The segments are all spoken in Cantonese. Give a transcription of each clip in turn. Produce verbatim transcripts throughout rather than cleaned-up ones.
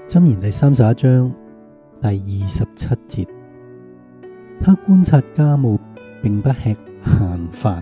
箴言第三十一章第二十七節，他觀察家務，並不吃閒飯。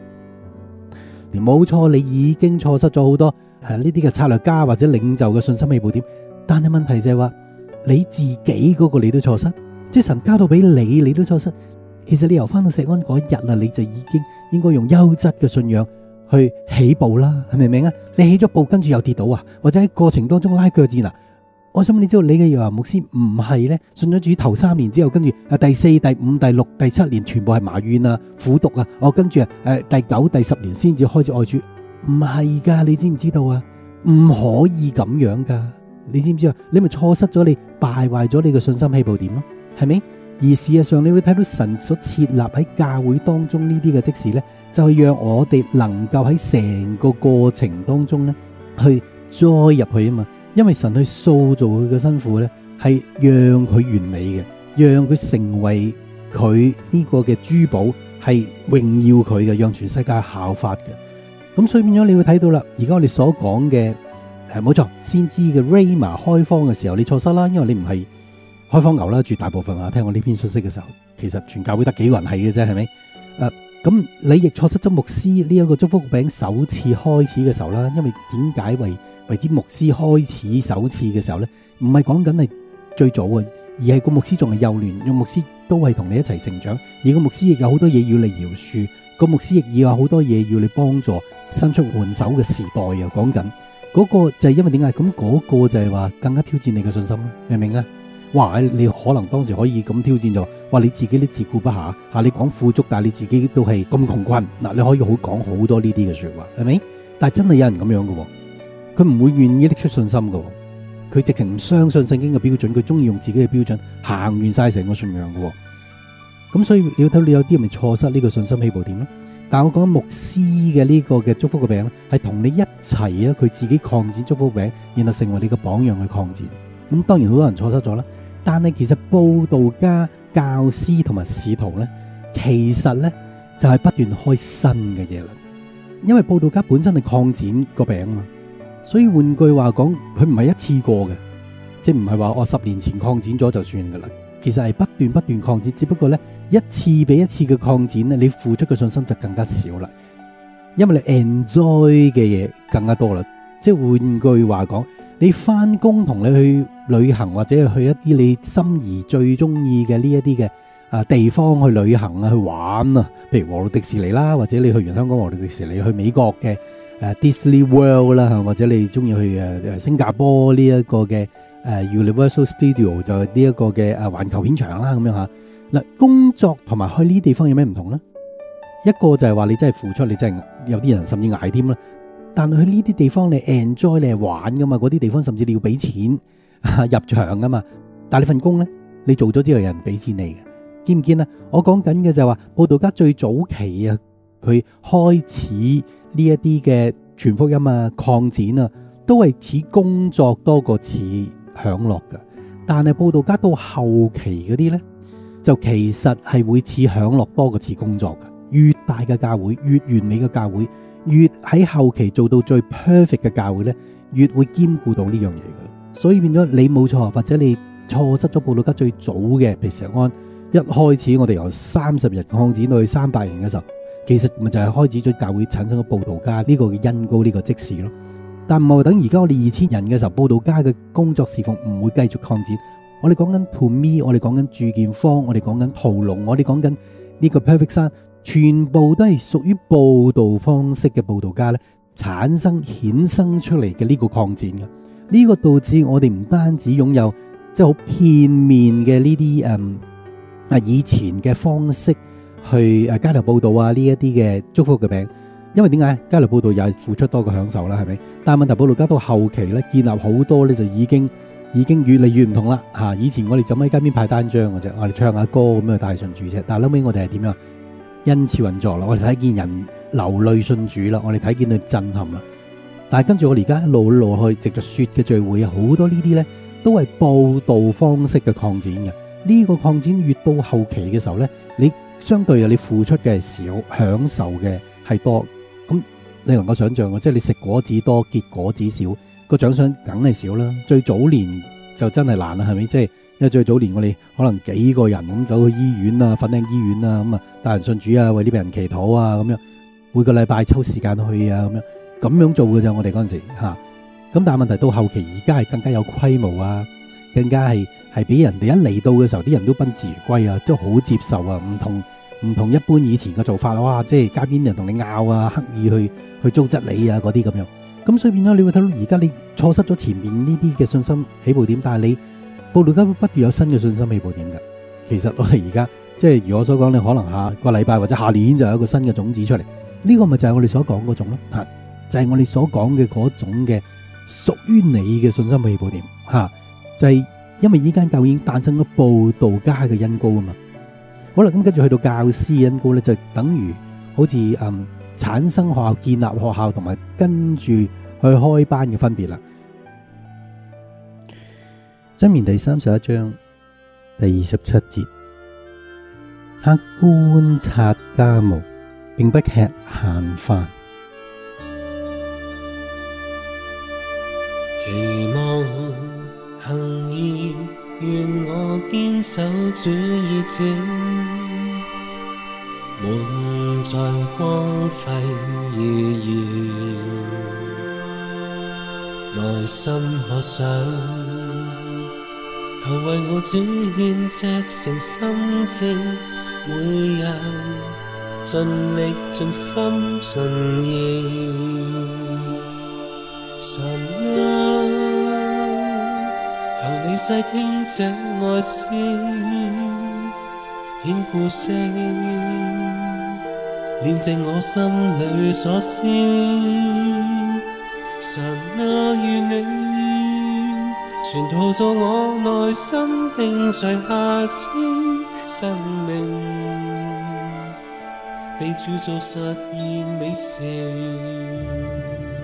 冇錯，你已經錯失咗好多誒呢啲嘅策略家或者領袖嘅信心起步點，但係問題就係話你自己嗰個你都錯失，即係神交到俾你，你都錯失。其實你由翻到錫安嗰一日啦，你就已經應該用優質嘅信仰去起步啦，係咪明啊？你起咗步跟住又跌倒啊，或者喺過程當中拉腳戰啊？我想問你知道你嘅楊華牧師唔係咧信咗主頭三年之後，跟住啊第四、第五、第六、第七年全部係埋怨啊、苦毒啊，我跟住啊誒第九、第十年先至開始愛主，唔係噶，你知唔知道啊？唔可以咁樣噶，你知唔知啊？你咪錯失咗，你敗壞咗你嘅信心起步點咯，係咪？而事實上你會睇到神所設立喺教會當中呢啲嘅職事咧，就係讓我哋能夠喺成個過程當中咧去栽入去啊嘛。因為神去塑造佢嘅新婦咧，係讓佢完美嘅，讓佢成為佢呢個嘅珠寶，係榮耀佢嘅，讓全世界效法嘅。咁所以變咗你會睇到啦，而家我哋所講嘅誒冇錯，先知嘅 Rhema 開荒嘅時候，你錯失啦，因為你唔係開荒牛啦，絕大部分啊聽我呢篇信息嘅時候，其實全教會得幾個人係嘅啫，係咪？誒咁你亦錯失咗牧師呢一個祝福餅首次開始嘅時候啦，因為點解為為之牧師開始首次嘅時候呢，唔係講緊係最早啊，而係個牧師仲係幼年，個牧師都係同你一齊成長，而個牧師亦有好多嘢要你饒恕，個牧師亦要有好多嘢要你幫助，伸出援手嘅時代啊，講緊嗰個就係因為點解咁嗰個就係話更加挑戰你嘅信心咯，明唔明啊？哇！你可能當時可以咁挑戰就話你自己都自顧不暇嚇，你講富足，但係你自己都係咁窮困嗱，你可以好講好多呢啲嘅説話，係咪？但係真係有人咁樣嘅喎。佢唔會願意拎出信心嘅，佢直情唔相信聖經嘅標準，佢中意用自己嘅標準行完晒成個信仰嘅。咁所以你要睇到你有啲人咪錯失呢個信心起步點咯。但係我講牧師嘅呢個嘅祝福嘅餅咧，係同你一齊啊，佢自己擴展祝福餅，然後成為你嘅榜樣去擴展。咁當然好多人錯失咗啦，但係其實佈道家、教師同埋使徒咧，其實咧就係不斷開新嘅嘢啦。因為佈道家本身係擴展個餅啊嘛。所以換句話講，佢唔係一次過嘅，即係唔係話我十年前擴展咗就算噶啦。其實係不斷不斷擴展，只不過咧一次比一次嘅擴展咧，你付出嘅信心就更加少啦。因為你 enjoy 嘅嘢更加多啦。即係換句話講，你翻工同你去旅行或者去一啲你心儀最中意嘅呢一啲嘅啊地方去旅行啊去玩啊，譬如和路迪士尼啦，或者你去完香港和路迪士尼去美國嘅。誒、uh, Disney World 啦，或者你中意去誒誒新加坡呢一個嘅誒、uh, Universal Studio 就係呢一個嘅誒環球片場啦咁樣嚇。嗱，工作同埋去呢啲地方有咩唔同咧？一個就係話你真係付出，你真係有啲人甚至捱添啦。但係去呢啲地方你 enjoy 你係玩噶嘛，嗰啲地方甚至你要俾錢入場噶嘛。但係你份工咧，你做咗之後有人俾錢你嘅，見唔見啊？我講緊嘅就係話，佈道家最早期啊，佢開始呢一啲嘅傳福音啊、擴展啊，都係似工作多過似享樂嘅。但係佈道家到後期嗰啲呢，就其實係會似享樂多過似工作嘅。越大嘅教會，越完美嘅教會，越喺後期做到最 perfect 嘅教會呢，越會兼顧到呢樣嘢嘅。所以變咗你冇錯，或者你錯失咗佈道家最早嘅，譬如石安一開始我哋由三十人擴展到去三百人嘅時候。其實咪就係開始咗教會產生咗佈道家呢個嘅恩膏呢個職事咯，但唔係等而家我哋二千人嘅時候，佈道家嘅工作侍奉唔會繼續擴展。我哋講緊 To Me， 我哋講緊住建坊，我哋講緊屠龍，我哋講緊呢個 Perfect 山，全部都係屬於佈道方式嘅佈道家咧，產生衍生出嚟嘅呢個擴展嘅。呢、這個導致我哋唔單止擁有即係好片面嘅呢啲誒啊以前嘅方式。去誒街頭佈道啊呢一啲嘅祝福嘅餅，因為點解街頭佈道又係付出多過享受啦，係咪？但係問題佈道家到後期咧，建立好多咧就已經已經越嚟越唔同啦嚇。以前我哋就喺街邊派單張嘅啫，我哋唱下歌咁樣帶信主啫。但係後尾我哋係點樣？恩賜運作啦，我哋睇見人流淚信主啦，我哋睇見佢震撼啦。但係跟住我哋而家一路一路去藉着雪嘅聚會啊，好多呢啲咧都係佈道方式嘅擴展嘅。呢個擴展越到後期嘅時候咧，你相對啊，你付出嘅係少，享受嘅係多，咁你能夠想象嘅，即係你食果子多，結果子少，個獎賞梗係少啦。最早年就真係難啦，係咪？即係因為最早年我哋可能幾個人咁走去醫院啊、粉嶺醫院啊，咁啊帶人信主啊，為呢病人祈禱啊，咁樣每個禮拜抽時間去啊，咁樣咁樣做嘅咋，我哋嗰陣時嚇。咁但係問題到後期，而家係更加有規模啊，更加係係俾人哋一嚟到嘅時候，啲人都賓至如歸啊，都好接受啊，唔同唔同一般以前嘅做法，哇！即係街邊人同你拗啊，刻意去去糟質你啊嗰啲咁樣。咁所以變咗，你會睇到而家你錯失咗前面呢啲嘅信心起步點，但係你佈道家不斷有新嘅信心起步點㗎。其實我哋而家即係如我所講，你可能下個禮拜或者下年就有一個新嘅種子出嚟，呢個咪就係我哋所講嗰種咯，嚇，就係我哋所講嘅嗰種嘅屬於你嘅信心起步點嚇，就係因為呢間教會已經誕生咗佈道家嘅恩膏啊嘛。好啦，咁跟住去到教師嘅恩膏咧，就等於好似嗯產生學校、建立學校同埋跟住去開班嘅分別啦。箴言第三十一章第二十七節，他觀察家務，並不吃閒飯。 期望行義，願我堅守主意志，滿載光輝意義，內心渴想，求為我主獻赤誠心志，每日盡力盡心盡意。神啊，求你細聽這愛詩，顯故聲，煉淨我心裏所思。神啊，願你全陶造我內心，並除瑕疵，生命被鑄造實現美善。